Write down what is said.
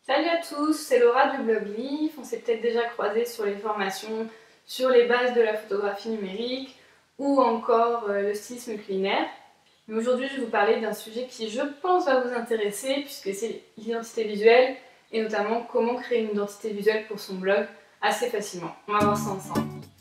Salut à tous, c'est Laura du blog Leaf. On s'est peut-être déjà croisé sur les formations sur les bases de la photographie numérique ou encore le stylisme culinaire. Mais aujourd'hui, je vais vous parler d'un sujet qui, je pense, va vous intéresser puisque c'est l'identité visuelle et notamment comment créer une identité visuelle pour son blog assez facilement. On va voir ça ensemble.